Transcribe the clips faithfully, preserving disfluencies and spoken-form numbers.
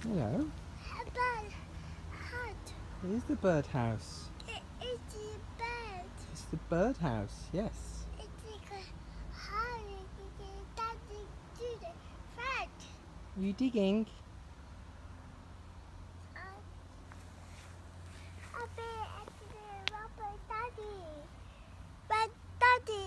Hello. A bird hut. It is the birdhouse. It is the bird. It's the birdhouse, yes. It's like a holly. Daddy do the fat. Are you digging? I'll be at the rubber daddy. But daddy.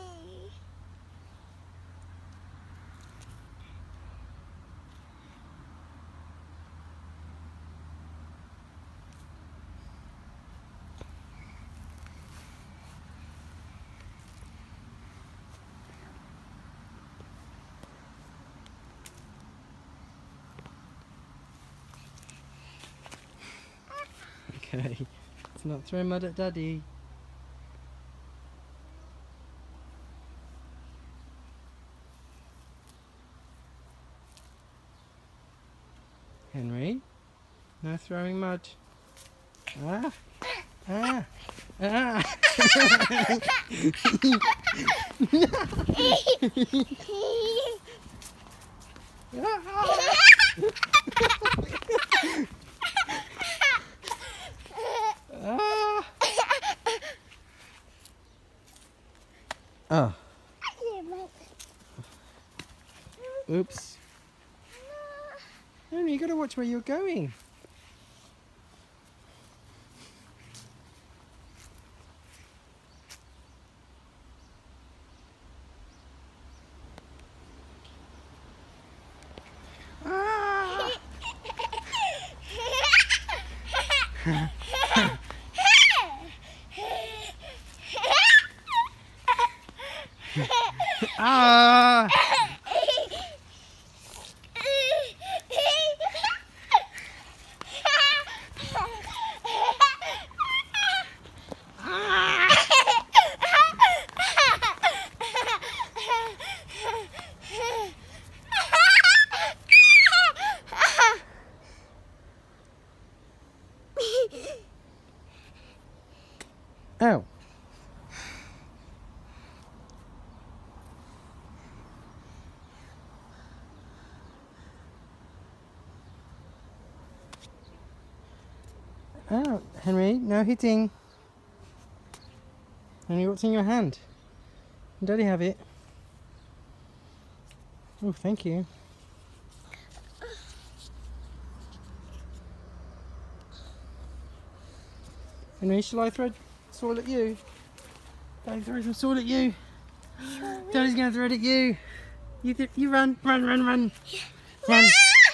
Okay. Let's not throw mud at Daddy. Henry, no throwing mud. Ah! Ah! Ah! Ah! Oh. Oops. Henry, you gotta watch where you're going. Ah! Ah! Ow. Oh, Henry, no hitting. Henry, what's in your hand? Can Daddy have it? Oh, thank you. Henry, shall I throw soil at you? Daddy, throw some soil at you. Daddy's going to throw it at you. You, th you run, run, run, run. Run.